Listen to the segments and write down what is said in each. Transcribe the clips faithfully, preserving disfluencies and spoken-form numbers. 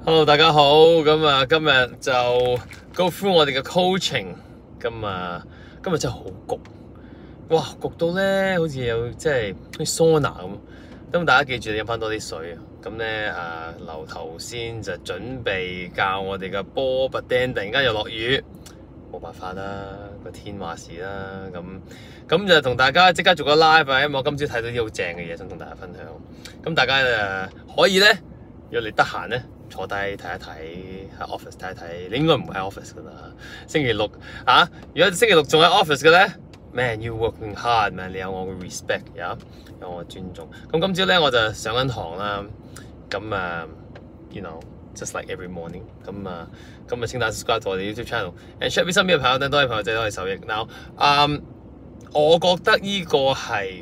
Hello， 大家好。咁啊，今日就 go through 我哋嘅 coaching。咁啊，今日真係好焗，哇，焗到咧，好似有即係好似桑拿咁。咁大家記住，你飲翻多啲水啊。咁咧啊，留頭先就準備教我哋嘅波，but then突然間又落雨，冇辦法啦，個天話事啦。咁咁就同大家即刻做個 live 啊，因為我今朝睇到啲好正嘅嘢，想同大家分享。咁大家誒可以咧，若你得閒咧，坐低睇一睇，喺 office 睇一睇。你應該唔會喺 office 噶啦。星期六啊，如果星期六仲喺 office 嘅咧 ，man you working hard man， 你有我嘅 respect 呀，有我嘅尊重。咁今朝咧我就上緊堂啦。咁啊 ，you know just like every morning。咁啊，今日請大家 subscribe 到我哋 YouTube channel，and share 俾身邊嘅朋友，等多啲朋友仔都可以受益。Now，嗯，我覺得呢個係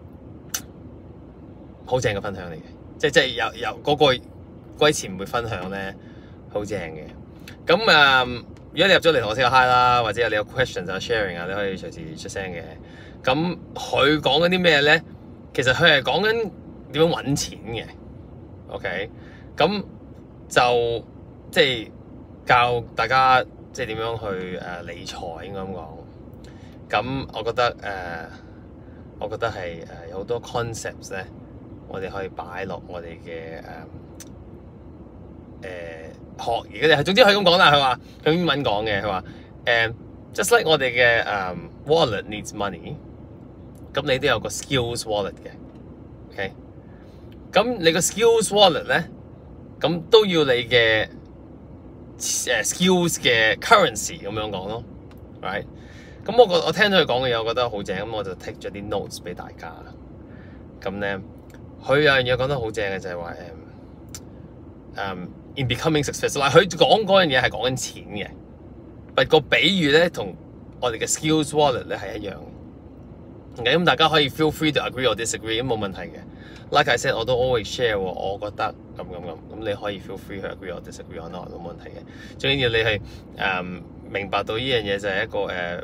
好正嘅分享嚟嘅，即係即係有有嗰個歸前輩分享咧，好正嘅。咁啊、嗯，如果你入咗嚟同我 say 個 hi 啦，或者你有 questions 啊 sharing 啊，你可以隨時出聲嘅。咁佢講緊啲咩咧？其實佢係講緊點樣揾錢嘅。OK，咁就即係教大家即係點樣去誒、呃、理財應該咁講。咁我覺得誒、呃，我覺得係誒、呃、有好多 concepts 咧，我哋可以擺落我哋嘅誒誒學而家係，總之可以咁講啦。佢話用英文講嘅，佢話誒 just like 我哋嘅誒 wallet needs money， 咁你都有個 skills wallet 嘅 ，OK。咁你個 skills wallet 咧，咁都要你嘅誒 skills 嘅 currency 咁樣講咯 ，right？ 咁我覺我聽到佢講嘅嘢，我覺得好正，咁我就 take 咗啲 notes 俾大家。咁咧，佢有樣嘢講得好正嘅就係話誒誒 in becoming successful。嗱，佢講嗰樣嘢係講緊錢嘅，但個比喻咧同我哋嘅 skills wallet 咧係一樣嘅。咁、okay? 大家可以 feel free to agree or disagree， 咁冇問題嘅。Like I said， 我都 always share 我覺得咁咁咁，咁你可以 feel free to agree or disagree or not， 都冇問題嘅。最緊要你係誒、um, 明白到呢樣嘢就係一個誒、uh,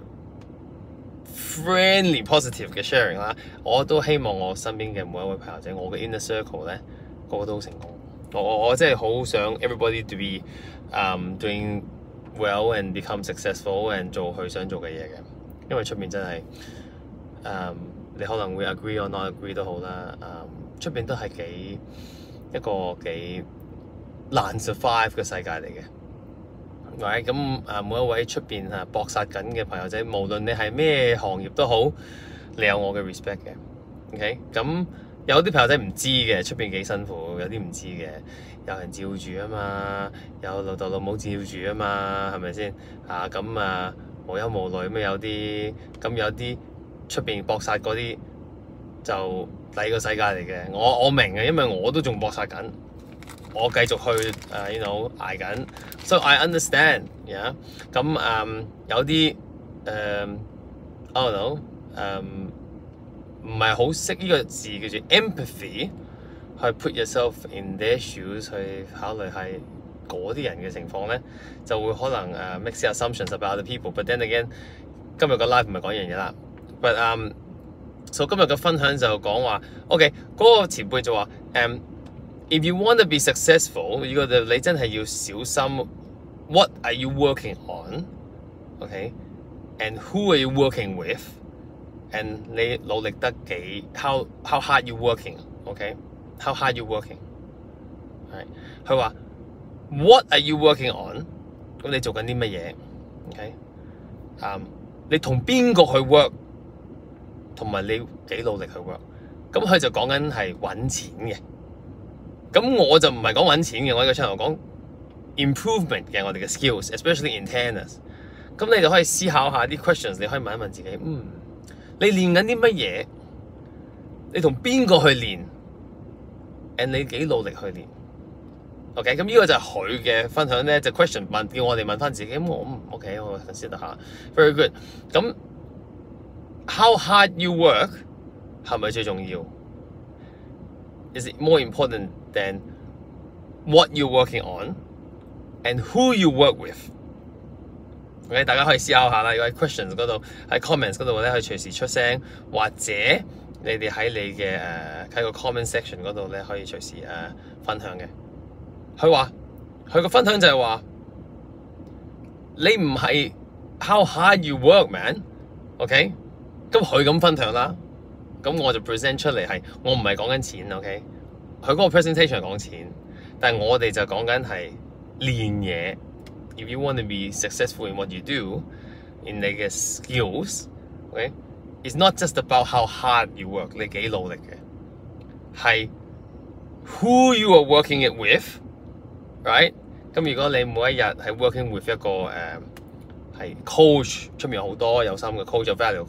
friendly positive 嘅 sharing 啦。我都希望我身邊嘅每一位朋友仔，我嘅 inner circle 咧，個個都好成功。我我我真係好想 everybody to be um, doing well and become successful and 做佢想做嘅嘢嘅，因為出面真係誒、um, 你可能會 agree or not agree 都好啦。誒、um, 出邊都係幾一個幾難 survive 嘅世界嚟嘅，係咪？咁誒每一位出邊啊搏殺緊嘅朋友仔，無論你係咩行業都好，你有我嘅 respect 嘅。OK， 咁有啲朋友仔唔知嘅，出邊幾辛苦，有啲唔知嘅，有人照住啊嘛，有老豆老母照住啊嘛，係咪先啊？咁啊無憂無慮咁有啲，咁有啲出邊搏殺嗰啲就第二個世界嚟嘅。我我明嘅，因為我都仲搏殺緊，我繼續去誒 you know 捱緊，所以 I understand， yeah。咁誒有啲誒 I don't know 誒唔係好識呢個字叫做 empathy， 去 put yourself in their shoes， 去考慮係嗰啲人嘅情況咧，就會可能誒、uh, make some assumptions about the people。But then again， 今日個 live 唔係講呢樣嘢啦。But um so 今日嘅分享就講話 ，OK 嗰個前輩就話，誒、um,，if you want to be successful， 如果你真係要小心 ，what are you working on？OK，and、okay? who are you working with？and 你努力得幾 how how hard you working？OK，how、okay? hard you working？ 係佢話 what are you working on？ 咁你做緊啲乜嘢 ？OK， 嗯、um,，你同邊個去 work？同埋你幾努力去 work， 咁佢就講緊係揾錢嘅。咁我就唔係講揾錢嘅，我呢個 channel 講 improvement 嘅我哋嘅 skills，especially in tennis。咁你就可以思考下啲 questions， 你可以問一問自己，嗯，你練緊啲乜嘢？你同邊個去練 ？and 你幾努力去練 ？OK， 咁呢個就係佢嘅分享咧，就 question 問叫我哋問翻自己。咁我嗯 OK， 我 consider 下 ，very good。咁How hard you work 係咪最重要 ？Is it more important than what you're working on and who you work with？OK， 大家可以思考下啦。如果喺 questions 嗰度，喺 comments 嗰度咧，可以隨時出聲，或者你哋喺你嘅誒喺個 comment section 嗰度咧，可以隨時誒、uh, 分享嘅。佢話佢個分享就係話，你唔係 how hard you work man，OK？、Okay? 咁佢咁分享啦，咁我就 present 出嚟係，我唔係講緊錢 ，OK？ 佢嗰個 presentation 係講錢，但係我哋就講緊係練嘢。If you want to be successful in what you do，in 你嘅 skills，OK？It's not just about how hard you work， 你幾努力嘅，係 who you are working it with，right？ 咁如果你每一日係 working with 一個誒係、uh, coach， 出面有好多有心嘅 coach， 有 value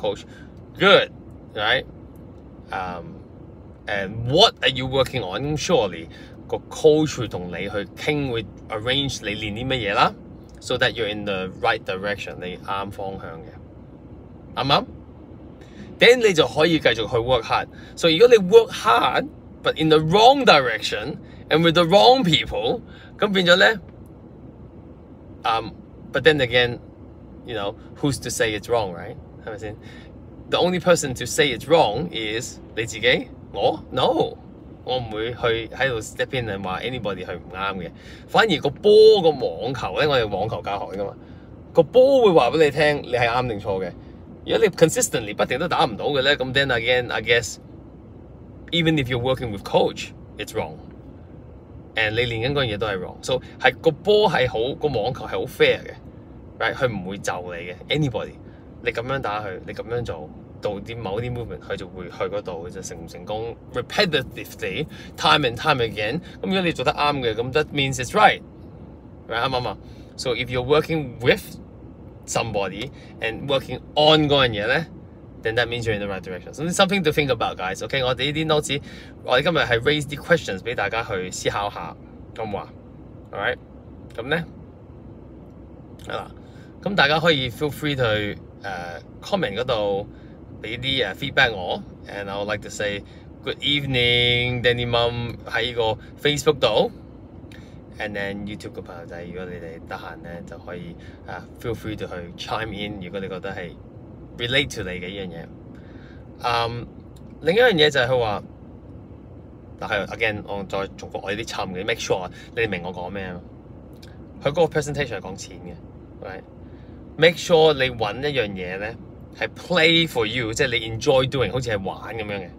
coach，good，right？Um, and what are you working on？ Surely 個 coach 會同你去傾，會 arrange 你練啲乜嘢啦 ，so that you're in the right direction， 你啱方向嘅，啱唔啱？ Then 你就可以繼續去 work hard。所以如果你 work hard，but in the wrong direction and with the wrong people， 咁變咗咧，嗯、um,，but then again，you know，who's to say it's wrong，right？ 係咪先 ？The only person to say it's wrong is 你自己，我 no， 我唔會去喺度 step in and 話 anybody 係唔啱嘅。反而個波個網球咧，我哋網球教學㗎嘛，個波會話俾你聽，你係啱定錯嘅。如果你 consistently 不停都打唔到嘅咧，咁 then again I guess even if you're working with coach it's wrong and 你練緊嗰樣嘢都係 wrong， so 係個波係好，個網球係好 fair 嘅 right， 佢唔會就你嘅 anybody， 你咁樣打佢，你咁樣做到啲某啲 movement， 佢就會去嗰度，就成唔成功 repetitively time and time again。咁如果你做得啱嘅，咁 that means it's right right 啱唔啱啊？ so if you're working with somebody and working on 嗰樣嘢咧， then that means you're in the right direction. So something to think about, guys. OK， 我哋呢啲 notes， 我哋今日係 raise 啲 questions 俾大家去思考下，咁話 ，alright， 咁咧係啦，咁大家可以 feel free 去誒、uh, comment 嗰度俾啲誒 feedback 我 ，and I would like to say good evening Danny Mum 喺個 Facebook 度。And then YouTube 嘅朋友仔，如果你哋得閒咧，就可以啊、uh, feel free to 去 chime in。如果你覺得係 relate to 你嘅呢樣嘢，嗯，另一樣嘢就係佢話，嗱係 again， 我再重複我呢啲沉嘅 make sure 你哋明我講咩啊？佢嗰個 presentation 係講錢嘅 ，right？Make sure 你揾一樣嘢咧係 play for you， 即係你 enjoy doing， 好似係玩咁樣嘅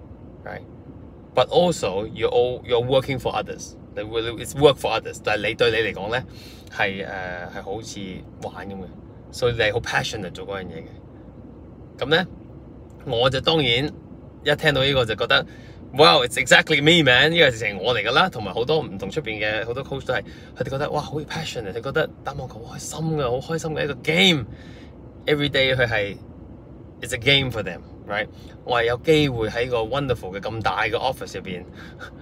，right？But also you're all you're working for others。你會 it's work for others， 但係你對你嚟講咧係誒係好似玩咁嘅，所以你係好 passionate 做嗰樣嘢嘅。咁咧我就當然一聽到呢個就覺得 wow it's exactly me man， 呢個直情我嚟㗎啦，同埋好多唔同出邊嘅好多 coach 都係佢哋覺得哇好 passionate， 佢覺得打網球好開心㗎，好開心嘅一個 game，every day 佢係 it's a game for them，right？ 我係有機會喺個 wonderful 嘅咁大嘅 office 入邊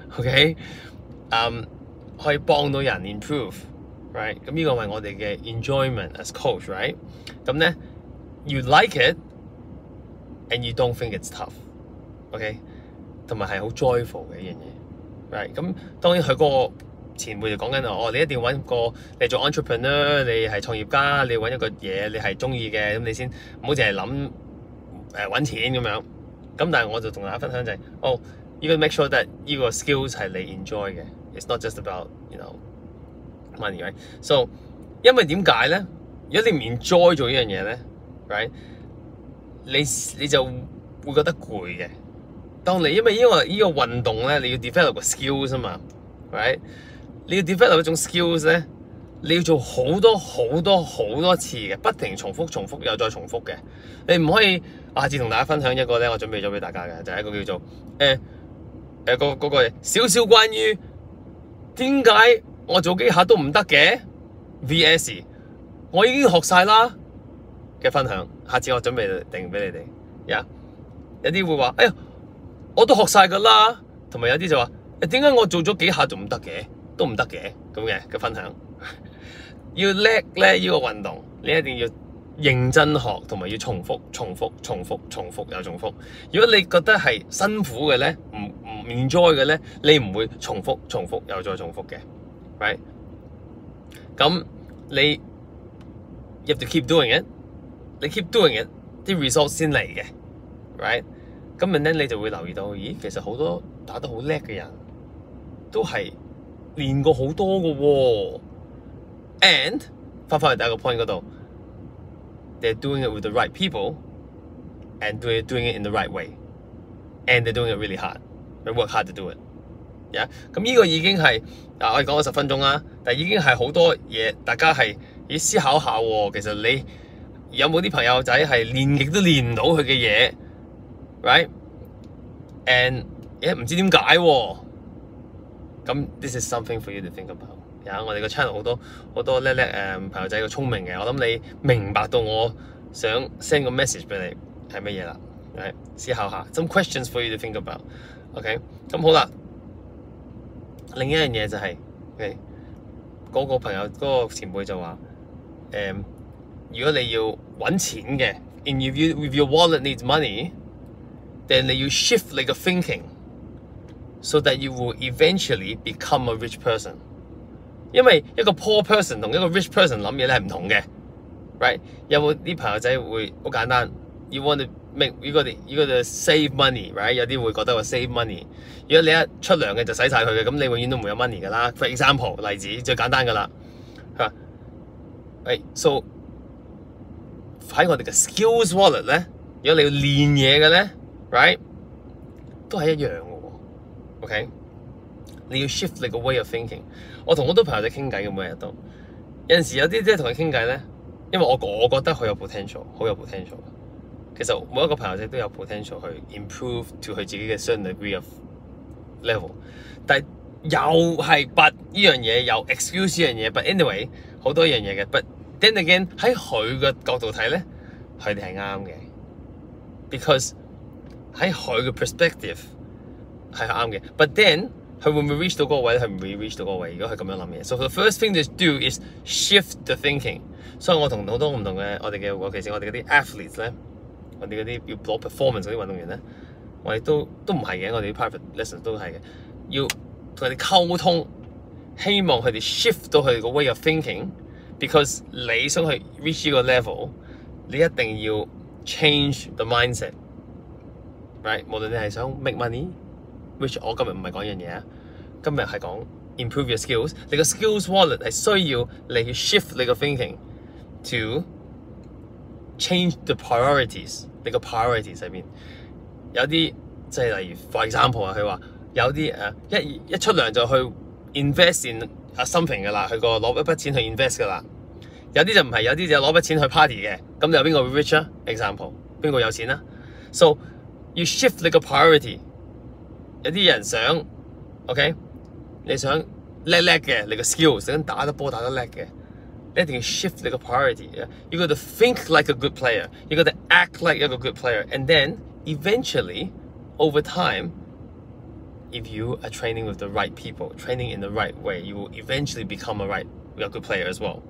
，OK？Um, 可以幫到人 improve，right？ 咁呢個係我哋嘅 enjoyment as coach，right？ 咁咧 you like it and you don't think it's tough，OK？ 同埋係好 joyful 嘅一樣嘢 ，right？ 咁當然佢嗰個前輩就講緊哦，你一定要揾個你做 entrepreneur， 你係創業家，你揾一個嘢你係中意嘅，咁你先唔好淨係諗誒揾錢咁樣。咁但係我就同大家分享就係、是、哦。You gotta make sure that 呢個 skills 係你 enjoy 嘅 ，it's not just about you know money, right? So 因為點解咧？如果你唔 enjoy 做呢樣嘢咧 ，right？ 你你就會覺得攰嘅。當你因為呢個呢個運動咧，你要 develop 個 skills 啊嘛 ，right？ 你要 develop 一種 skills 咧，你要做好多好多好多次嘅，不停重複重複又再重複嘅。你唔可以下次同大家分享一個咧，我準備咗俾大家嘅，就係、是、一個叫做誒。呃誒，嗰嗰個少少關於點解我做機械都唔得嘅 V S 我已經學晒啦嘅分享，下次我準備定俾你哋。呀、yeah. 有啲會話，哎呀，我都學晒噶啦，同埋有啲就話，誒，點解我做咗幾下仲唔得嘅，都唔得嘅咁嘅嘅分享。要叻咧呢個運動，你一定要認真學，同埋要重複、重複、重複、重複又重複。如果你覺得係辛苦嘅咧，唔唔 enjoy 嘅咧，你唔會重複、重複又再重複嘅 ，right？ 咁你 you have to keep doing it， 你 keep doing it， 啲 result 先嚟嘅 ，right？ 咁然後咧你就會留意到，咦，其實好多打得好叻嘅人都係練過好多嘅喎 and 翻返去第一個 point 嗰度 ，they're doing it with the right people and doing doing it in the right way and they're doing it really hard. They work hard to do it. Yeah， 咁呢個已經係啊，我哋講咗十分鐘啦，但係已經係好多嘢，大家係要思考下喎。其實你有冇啲朋友仔係練極都練唔到佢嘅嘢 ，right？And 誒唔知點解喎？咁 this is something for you to think about。有我哋個 channel 好多好多叻叻誒朋友仔個聰明嘅，我諗你明白到我想 send 個 message 俾你係乜嘢啦。right？思考下 ，some questions for you to think about。OK， 咁好啦。另一樣嘢就係、是，嗰、okay，個朋友嗰、那個前輩就話，誒、嗯，如果你要揾錢嘅 ，in if you if your wallet needs money，then 你要 shift 你個 thinking，so that you will eventually become a rich person。因為一個 poor person 同一個 rich person 諗嘢咧係唔同嘅 ，right？ 有冇啲朋友仔會好簡單 ？You want to make you got to you got to save money，right？ 有啲會覺得話 save money。如果你一出糧嘅就使晒佢嘅，咁你永遠都唔會有 money 㗎啦。For example， 例子最簡單㗎啦，嚇，誒，so 喺我哋嘅 skills wallet 咧，如果你要練嘢嘅咧 ，right， 都係一樣嘅喎 ，OK？ 你要 shift 你個 way of thinking。我同好多朋友仔傾偈嘅每日都，有陣時有啲即係同佢傾偈咧，因為我我覺得佢有 potential， 好有 potential。其實每一個朋友仔都有 potential 去 improve to 佢自己嘅 certain degree of level， 但係又係 but 呢樣嘢有 excuse 呢樣嘢 ，but anyway 好多樣嘢嘅 ，but then again 喺佢嘅角度睇咧，佢哋係啱嘅 ，because 喺佢嘅 perspective 係啱嘅 ，but then 佢會唔會 reach 到嗰個位咧？佢唔會 reach 到嗰個位。如果佢咁樣諗嘢 ，so the first thing to do is shift the thinking。所以我同好多唔同嘅我哋嘅，尤其是我哋嗰啲 athletes 咧，我哋嗰啲要攞 performance 嗰啲運動員咧。我哋都都唔係嘅，我哋啲 private lesson 都係嘅，要同佢哋溝通，希望佢哋 shift 到佢哋個 way of thinking。because 你想去 reach 呢個 level， 你一定要 change the mindset，right？ 無論你係想 make money，which 我今日唔係講呢樣嘢啊，今日係講 improve your skills。你個 skills wallet 係需要你去 shift 你個 thinking to change the priorities。你個 priorities 喺邊？有啲即係例如 for example 啊，佢話有啲誒一一出糧就去 invest in a something 㗎啦，佢個攞一筆錢去 invest 㗎啦。有啲就唔係，有啲就攞筆錢去 party 嘅。咁有邊個會 rich 啊 ？example 邊個有錢啊 ？So 要 shift 你個 priority。有啲人想 OK， 你想叻叻嘅，你個 skills 想打得波打得叻嘅，你一定要 shift 你個 priority。You got to think like a good player， you got to act like a good player，and then。Eventually, over time, if you are training with the right people, training in the right way, you will eventually become a right, a good player as well.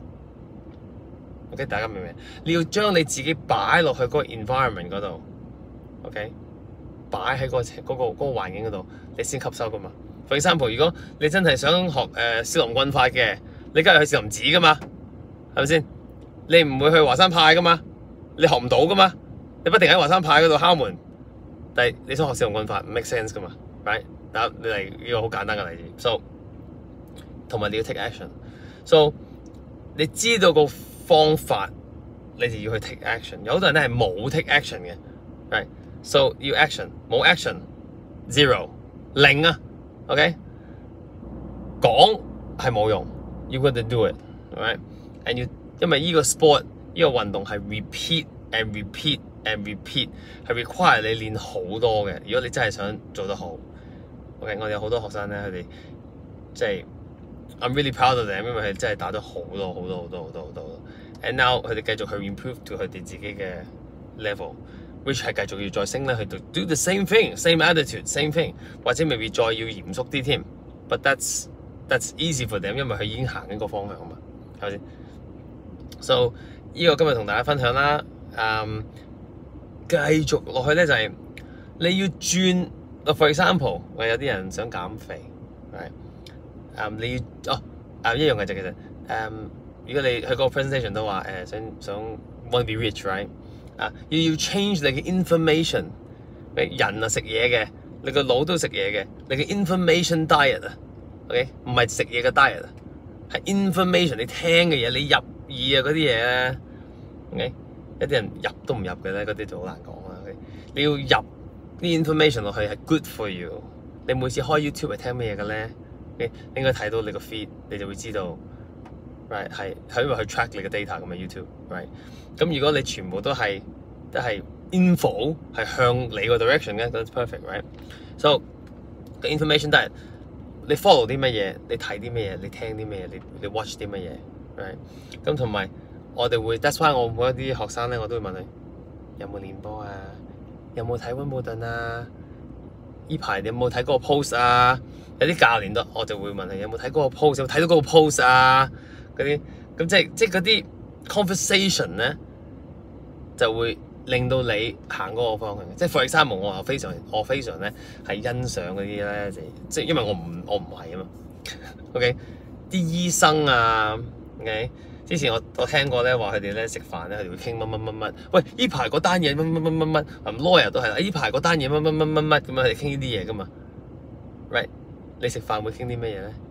OK， 大家明唔明？你要將你自己擺落去嗰個 environment 嗰度 ，OK， 擺喺嗰個嗰個嗰個環境嗰度，你先吸收噶嘛。For example， 如果你真係想學誒少林棍法嘅，你梗係去少林寺噶嘛，係咪先？你唔會去華山派噶嘛，你學唔到噶嘛。你不停喺華山派嗰度敲門，但係你想學少林棍法唔 make sense 噶嘛 ，right？ 嗱，你嚟呢個好簡單嘅例子 ，so 同埋你要 take action，so 你知道個方法，你就要去 take action。有好多人咧係冇 take action 嘅 ，right？so 要 action， 冇 action zero 零啊 ，OK？ 講係冇用 ，you got to do it，right？and you 因為呢個 sport 呢個運動係 repeat and repeat。and repeat 係 require 你練好多嘅。如果你真係想做得好 ，OK， 我哋有好多學生咧，佢哋即係 I'm really proud of them， 因為佢真係打咗好多好多好多好多好多。And now 佢哋繼續去 improve to 佢哋自己嘅 level，which 係繼續要再升咧，去 do the same thing，same attitude，same thing， 或者未必再要嚴肅啲添。But that's that's easy for them， 因為佢已經行緊個方向啊嘛，係咪先 ？So 呢個今日同大家分享啦，嗯。繼續落去咧就係、是、你要轉 ，for example， 我有啲人想減肥 ，right？ 嗯，你要哦，啊一樣嘅就其實，誒，如果你去個 presentation 都話誒、呃、想想 want to be rich，right？ 啊，要要 change 你嘅 information， 人啊食嘢嘅，你個腦都食嘢嘅，你嘅 information diet 啊 ，OK？ 唔係食嘢嘅 diet 啊係 information 你聽嘅嘢，你入耳啊嗰啲嘢咧 ，OK， 一啲人入都唔入嘅咧，嗰啲就好難講啦。Okay? 你要入啲 information 落去係 good for you。你每次開 YouTube 係聽咩嘢嘅咧？你應該睇到你個 feed， 你就會知道 ，right 係係因為佢 track 你嘅 data 咁嘅 YouTube，right。咁如果你全部都係都係 info 係向你個 direction 嘅，咁 perfect，right。So 個 information 都係你 follow 啲乜嘢，你睇啲乜嘢，你聽啲乜嘢，你你 watch 啲乜嘢，right。咁同埋我哋會 ，that's why 我每一啲學生咧，我都會問佢有冇練波啊，有冇睇溫布頓啊？呢排你有冇睇嗰個 post 啊？有啲教練都，我就會問你有冇睇嗰個 post， 有冇睇到嗰個 post 啊？嗰啲咁即係即係嗰啲 conversation 咧，就會令到你行嗰個方向。即係 for example，我話非常我非常咧係欣賞嗰啲咧，即係因為我唔我唔係啊嘛。OK， 啲醫生啊 ，OK， 之前我我聽過咧話佢哋咧食飯咧，佢哋會傾乜乜乜乜。喂，呢排嗰單嘢乜乜乜乜乜，咁 lawyer 都係啦。呢排嗰單嘢乜乜乜乜乜咁樣，佢哋傾呢啲嘢噶嘛 ，right？ 你食飯會傾啲咩嘢咧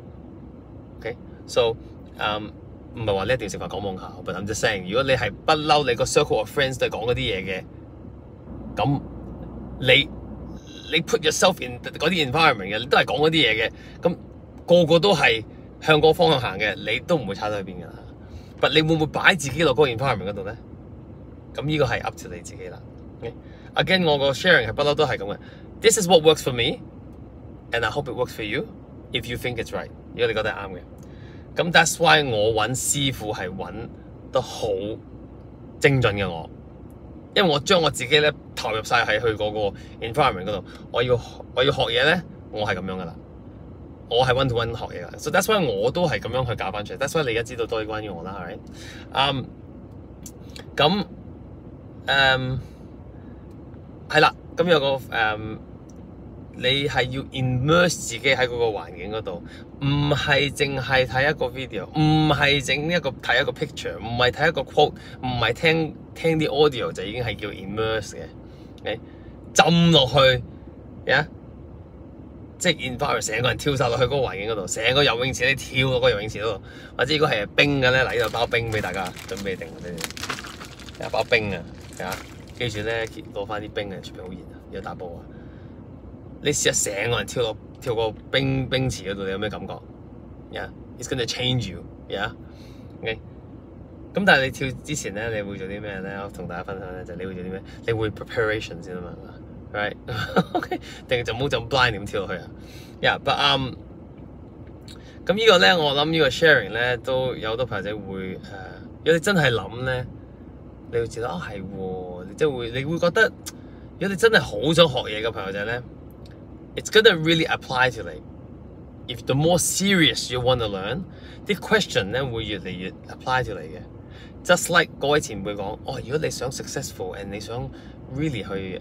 ？OK，so， 嗯，唔係話你一定要食飯講網球，but I'm just saying，如果你係不嬲，你個 circle of friends 都係講嗰啲嘢嘅，咁你你 put yourself in 嗰啲 environment 嘅，你都係講嗰啲嘢嘅，咁個個都係向嗰個方向行嘅，你都唔會差到去邊㗎啦。but 你會唔會擺自己落嗰個 environment 嗰度咧？咁呢個係 up to 你自己啦。Okay？Again， 我個 sharing 係不嬲都係咁嘅。This is what works for me。And I hope it works for you if you think it's right。如果你覺得係啱嘅，咁 that's why 我揾師傅係揾得好精準嘅我，因為我將我自己咧投入晒喺去嗰個 environment 嗰度，我要我要學嘢咧，我係咁樣噶啦，我係 one to one 學嘢噶，所以 that's why 我都係咁樣去搞翻出嚟。that's why 你而家知道多啲關於我啦，係咪？嗯，咁誒係啦，咁有個誒。Um, 你係要 immerse 自己喺嗰個環境嗰度，唔係淨係睇一個 video， 唔係整一個睇一個 picture， 唔係睇一個 quote， 唔係聽聽啲 audio 就已經係叫 immerse 嘅。Okay？ 浸落去呀，即係 environment 成個人跳晒落去嗰個環境嗰度，成個游泳池你跳落個游泳池嗰度，或者如果係冰嘅咧，嗱呢度包冰俾大家準備定嘅呢，有包冰啊，係啊，記住咧攞翻啲冰啊，出邊好熱啊，要打波啊！你試下成個人跳落跳個冰冰池嗰度，你有咩感覺 ？Yeah，it's gonna change you，yeah，OK。咁但係你跳之前咧，你會做啲咩咧？我同大家分享咧，就係你會做啲咩？你會 preparation 先啊嘛 ，right？OK， 定就唔好就咁 blind 咁跳落去啊？Yeah，but um，咁呢個咧，我諗呢個 sharing 咧，都有好多朋友仔會誒，如果你真係諗咧，你會知道啊係喎，你即係會你會覺得，如果你真係好想學嘢嘅朋友仔咧。It's gonna really apply to 你。If the more serious you want to learn， 啲 question 咧會越嚟越 apply to 你嘅。Just like 各位前輩講，哦，如果你想 successful and 你想 really 去誒誒誒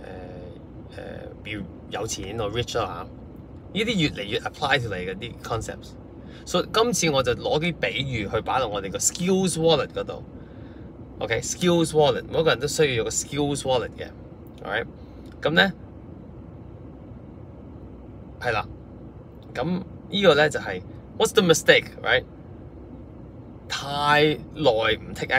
be 有錢或 rich 啦嚇，呢啲越嚟越 apply to 你嘅啲 concepts。所以今次我就攞啲比喻去擺落我哋個 skills wallet 嗰度。OK，skills wallet， 每個人都需要有個 skills wallet 嘅。Alright， 咁咧。係啦，咁呢個咧就係 what's the mistake，right？ 太耐唔 take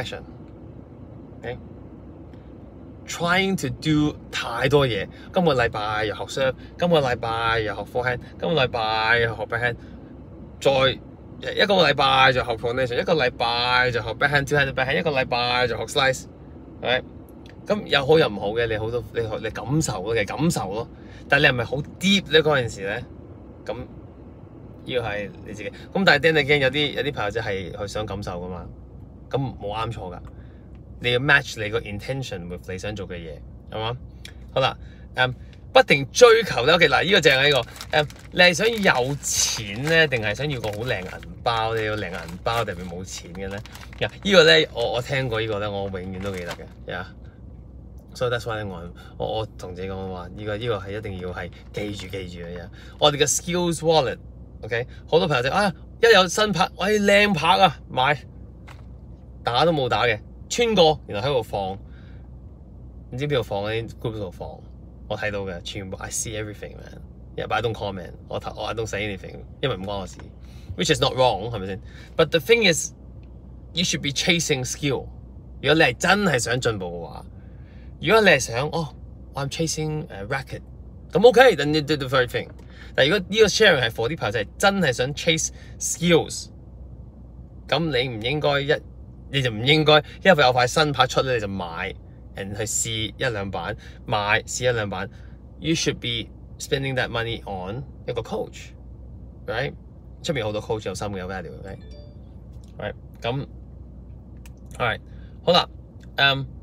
action，OK？Trying to do 太多嘢，今個禮拜又學 serve， 今個禮拜又學 forehand， 今個禮拜又學 backhand， 再一個禮拜就學 foundation， 一個禮拜就學 backhand two hand backhand， 一個禮拜就學 slice，right？ 咁有好有唔好嘅，你好多你你感受咯嘅感受咯。但係你係咪好 deep 咧嗰陣時咧？咁呢個係你自己。咁但係 then again 有啲有啲朋友仔係去想感受噶嘛，咁冇啱錯噶。你要 match 你個 intention with 你想做嘅嘢，係嘛？好啦，誒、um, 不停追求咧。OK， 嗱，呢個正係呢個。誒、um, 你係想有錢咧，定係想要個好靚銀包？你要靚銀包定係冇錢嘅咧？呀，呢個咧我我聽過呢個咧，我永遠都記得嘅。呀、yeah。所以 that's why 我我我同自己講話，呢個呢個係一定要係記住記住嘅嘢。我哋嘅 skills wallet，OK， 好多朋友就啊，一有新拍，喂靚拍啊，買打都冇打嘅，穿過，然後喺度放，唔知邊度放喺 group 度放，我睇到嘅全部 I see everything man，yeah but I don't comment，我我 I don't say anything，因為唔關我事 which is not wrong 係咪先 ？But the thing is, you should be chasing skill。如果你係真係想進步嘅話，如果你係想哦 ，I'm chasing 誒、uh, racket， 咁 OK，then you do the very thing。但如果呢個 sharing 係 for 啲朋友就係真係想 chase skills， 咁你唔應該一你就唔應該因為有塊新牌出咧你就買 and 去試一兩版，買試一兩版。You should be spending that money on 一個 coach，right？ 出面好多 coach 有心嘅有 value，right？right 咁 alright 好啦，嗯、um,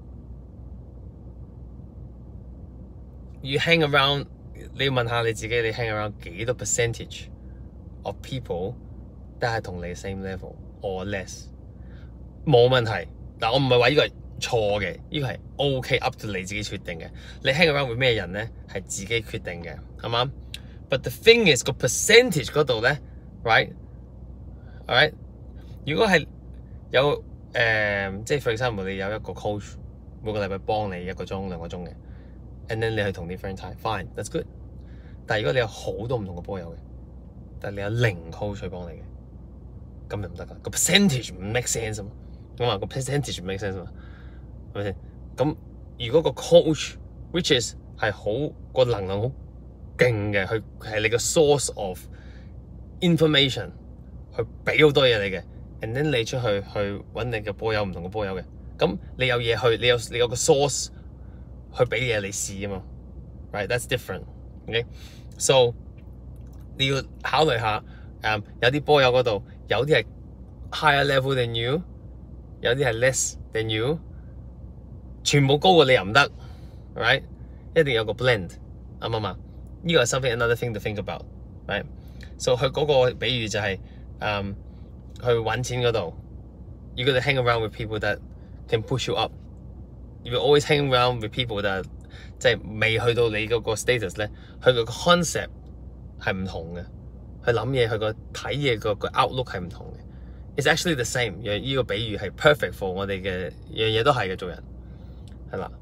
，you hang around， 你要問下你自己，你 hang around 幾多 percentage of people 都係同你 same level or less， 冇問題。嗱，我唔係話呢個係錯嘅，呢個係 OK up to 你自己決定嘅。你 hang around with 咩人咧，係自己決定嘅，係嘛 ？But the thing is 個 percentage 嗰度咧 ，right，alright， 如果係有誒、um, 即係 for example 你有一個 coach 每個禮拜幫你一個鐘兩個鐘嘅 ，and then 你去同啲 friend 睇 ，fine that's good。但係如果你有好多唔同嘅波友嘅，但係你有零 coach 去幫你嘅，咁就唔得㗎。個 percentage 唔 make sense 啊嘛，咁啊個 percentage 唔 make sense 啊嘛，係咪先？咁如果個 coach which is 係好個能量好勁嘅，佢係你個 source of information， 去俾好多嘢你嘅。and then 你出去去揾你嘅波友唔同嘅波友嘅，咁你有嘢去，你有你有個 source 去俾嘢你試啊嘛 ，right that's different，ok， so 你要考慮下，誒、um, 有啲波友嗰度有啲係 higher level than you， 有啲係 less than you， 全部高過你又唔得 ，right 一定有個 blend， 啱唔啱啊？呢個係 something another thing to think about，right so 佢嗰個比喻就係、是、誒。Um, 去揾錢嗰度 ，you gotta hang around with people that can push you up. You will always hang around with people that 即係未去到你嗰個 status 咧，佢個 concept 係唔同嘅，佢諗嘢佢個睇嘢個個 outlook 係唔同嘅。It's actually the same。呢個比喻係 perfect for 我哋嘅樣嘢都係嘅做人，係啦。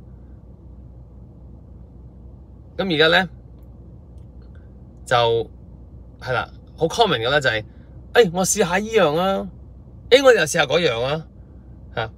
咁而家咧就係啦，好 common 嘅咧就係、是。誒、哎，我試下依樣啊！誒、哎，我又試下嗰樣啊！嚇，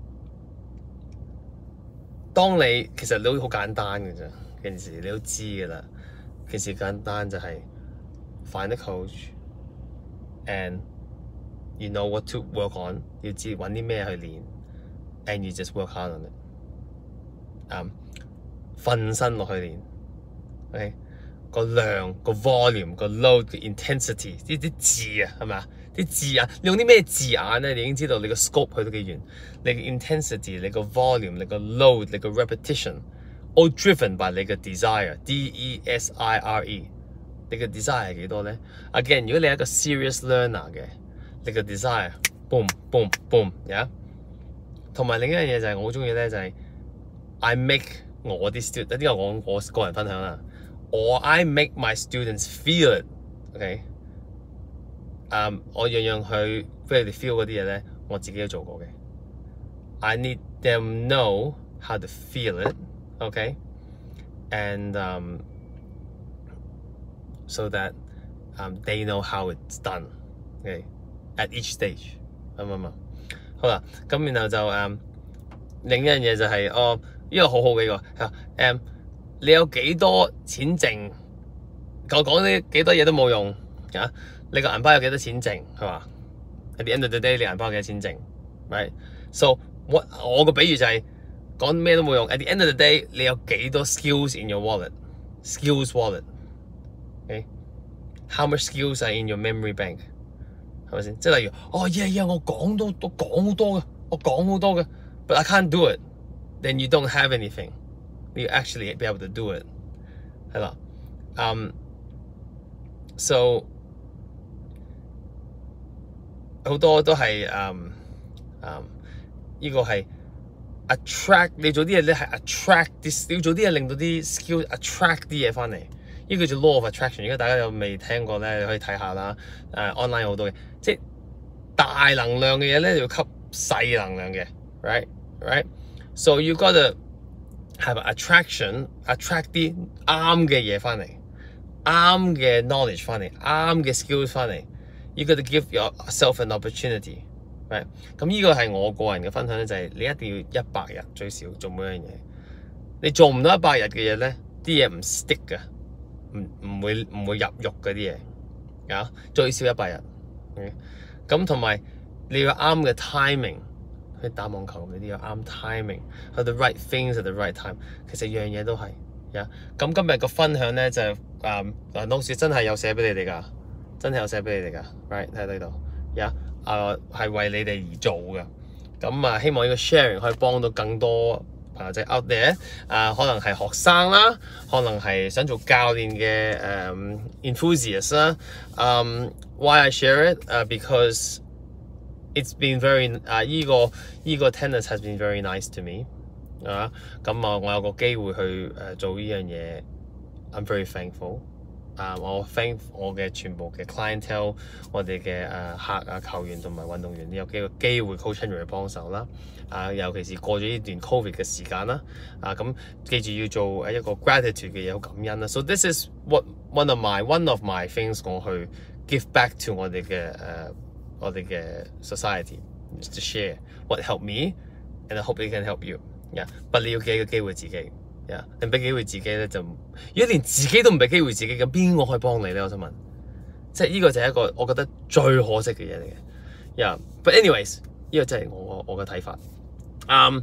當你其實都好簡單嘅啫，件事你都知嘅啦。件事簡單就係 find a coach and you know what to work on， 要知揾啲咩去練 ，and you just work hard on it。嗯，瞓身落去練 ，OK。個量、個 volume、個 load、個 intensity 呢啲字啊，係咪啊？啲字眼，你用啲咩字眼咧？你已經知道你個 scope 去到幾遠。你嘅 intensity、你個 volume、你個 load、你個 repetition，all driven by 你嘅 desire，D E S I R E。你嘅 desire 係幾多咧 ？Again， 如果你係一個 serious learner 嘅，你嘅 desire，boom boom boom，yeah。同埋另一樣嘢就係我好中意咧，就係 I make 我啲 student，呢個我我個人分享啦。or I make my students feel it，OK？、Okay? Um, 我樣樣去俾佢哋 feel 嗰啲嘢咧，我自己都做過嘅。I need them know how to feel it，OK？And、okay? um, so that um, they know how it's done，OK？At、okay? each stage， 啱唔啱？好啦，咁然後就誒、um, 另一樣嘢就係、是、哦，呢、這個好好嘅一個誒。Um, 你有幾多錢剩？我講啲幾多嘢都冇用啊！你個銀包有幾多錢剩？係嘛 ？At the end of the day， 你銀包有幾多錢剩 ？Right？ So what 我個比喻就係、是、講咩都冇用。At the end of the day， 你有幾多 skills in your wallet？Skills wallet。Okay？How much skills are in your memory bank？ 係咪先？即係例如，哦 yeah yeah， 我講都都講好多嘅，我講好多嘅 ，but I can't do it。Then you don't have anything。You actually be able to do it， 係啦，嗯 ，so 好多都係嗯嗯，呢個係 attract 你做啲嘢咧係 attract 啲，你要做啲嘢令到啲 skill attract 啲嘢翻嚟，呢個叫做 law of attraction。如果大家有未聽過咧，你可以睇下啦。誒 online 有好多嘅，即係大能量嘅嘢咧，要吸細能量嘅 ，right right，so you gotta have attraction attract 啲啱嘅嘢翻嚟，啱嘅 knowledge 翻嚟，啱嘅 skills 翻嚟， You got to give yourself an opportunity， right？ 咁呢個係我個人嘅分享咧，就係、是、你一定要一百日最少做每樣嘢。你做唔到一百日嘅嘢咧，啲嘢唔 stick 嘅，唔唔會唔會入肉嗰啲嘢啊，最少一百日。咁同埋你要啱嘅 timing。去打網球，你都要啱 timing， 去 the right things at the right time。其實樣嘢都係，呀、yeah。咁今日個分享咧就誒嗱 notes 真係有寫俾你哋㗎，真係有寫俾你哋㗎 ，right 睇呢度，呀啊係為你哋而做嘅。咁啊希望呢個 sharing 可以幫到更多朋友仔 out there， 啊可能係學生啦，可能係想做教練嘅誒、um, enthusiast 啦。Um, why I share it？ Uh, because It's been very 啊、uh, 依個依個 tennis has been very nice to me 啊，咁啊我有個機會去誒、uh, 做呢樣嘢 ，I'm very thankful 啊、uh, 我 thank 我嘅全部嘅 clientele， 我哋嘅誒客啊球員同埋運動員有幾個機會 coach 去幫手啦，啊尤其是過咗呢段 covid 嘅時間啦，啊咁記住要做一個 gratitude 嘅嘢，好感恩啦。So this is what one of my one of my things 我去 give back to 我哋嘅誒。Uh, 我哋嘅 society to share what helped me and I hope it can help you。呀，不你要俾個機會自己，呀，你俾機會自己咧就，如果連自己都唔俾機會自己，咁邊個可以幫你咧？我想問，即係呢個就係一個我覺得最可惜嘅嘢嚟嘅。呀、yeah. ，but anyways， 呢個真係我我嘅睇法。嗯、um, ，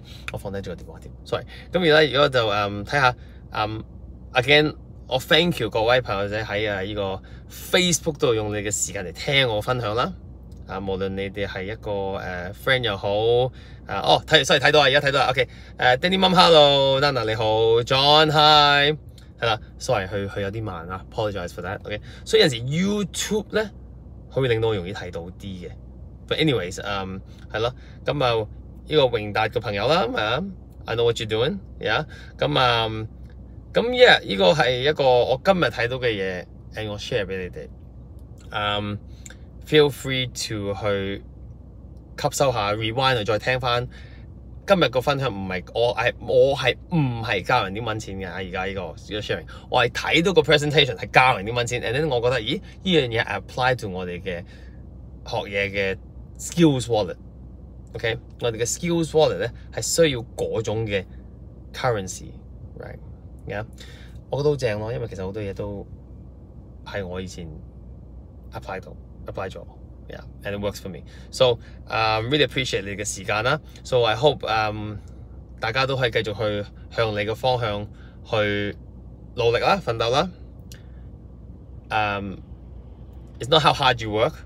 我放低咗個電話添 ，sorry。咁而家如果就誒睇下，嗯、um,，again， 我 thank you 各位朋友仔喺啊呢個 Facebook 度用你嘅時間嚟聽我分享啦。啊，無論你哋係一個誒、uh, friend 又好，啊哦睇，sorry 睇到啊，而家睇到啦 ，OK， 誒 Danny Mum hello，Nana 你好 ，John hi， 係啦 ，sorry 佢佢有啲慢啊 ，apologize for that，OK， 所以有陣時 YouTube 咧，佢會令到我容易睇到啲嘅。But anyways， 嗯係咯，咁啊呢個榮達嘅朋友啦，啊 I know what you're doing，yeah， 咁啊咁 yeah 呢個係一個我今日睇到嘅嘢，誒我 share 俾你哋，嗯。Feel free to 去吸收下 rewind 再聽翻今日個分享。唔係我係我係唔係教人點揾錢嘅，而家呢個呢個 sharing 我係睇到個 presentation 係教人點揾錢 and then 我覺得咦呢樣嘢 apply to 我哋嘅學嘢嘅 skills wallet OK 我哋嘅 skills wallet 咧係需要嗰種嘅 currency right yeah 我覺得好正咯，因為其實好多嘢都係我以前 apply 到apply 咗 yeah and it works for me so um, really appreciate 你嘅時間啦 so I hope、um, 大家都可以繼續去向你嘅方向去努力啦奮鬥啦、um, it's not how hard you work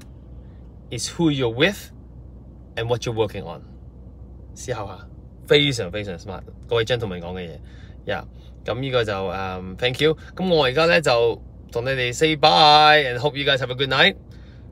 it's who you're with and what you're working on 思考下非常非常 smart 各位 gentlemen 講嘅嘢 yeah 咁呢個就、um, thank you 咁我而家咧就同你哋 say bye and hope you guys have a good night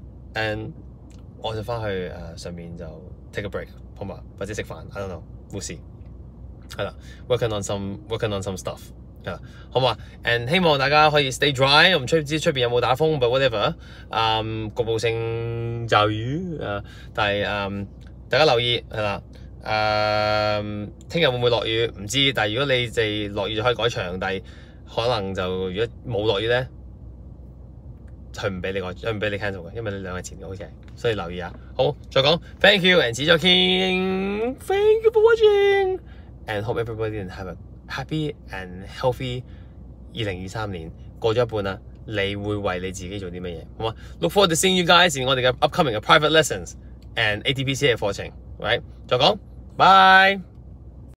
and 我就翻去誒、uh, 上面就 take a break 好嘛，或者食飯 I don't know 冇事係啦 working on some working on some stuff 係啦好嘛 and 希望大家可以 stay dry 我唔知知出邊有冇打風 but whatever 誒、um, 局部性驟雨誒、uh, 但係誒、um, 大家留意係啦誒聽日會唔會落雨唔知但係如果你哋落雨就可以改場但係可能就如果冇落雨咧佢唔俾你改，佢唔俾你 cancel 嘅，因為你兩日前嘅好似係，所以留意下。好，再講 ，thank you，and 始咗傾 ，thank you for watching，and hope everybody can have a happy and healthy 二零二三年過咗一半啦，你會為你自己做啲乜嘢？好嘛 ？Look forward to seeing you guys in 我哋嘅 upcoming 嘅 private lessons and A T P C 嘅課程，right？再講，bye。